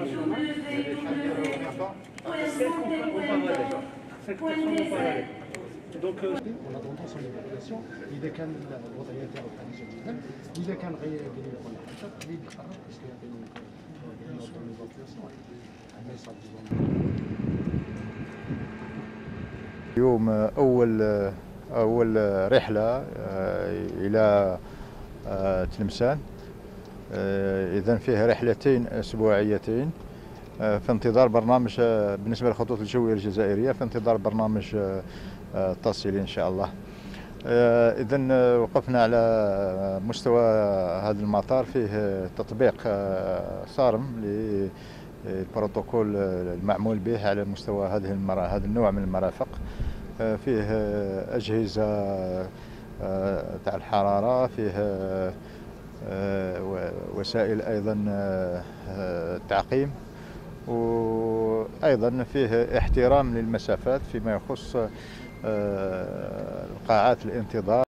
دونك ولا تونسون ليبوبولاسيون اذا كان الوضعيه تاعو حرجه جدا، اذا كان غير يدير ولا حاجه تريد يقرب باسكو اليوم أول رحلة إلى تلمسان. إذن فيه رحلتين أسبوعيتين في انتظار برنامج بالنسبة للخطوط الجوية الجزائرية، في انتظار برنامج تصلي إن شاء الله. إذن وقفنا على مستوى هذا المطار، فيه تطبيق صارم للبروتوكول المعمول به على مستوى هذا النوع من المرافق. فيه أجهزة تاع الحرارة، فيه وسائل أيضا تعقيم، وأيضا فيه احترام للمسافات فيما يخص قاعات الانتظار.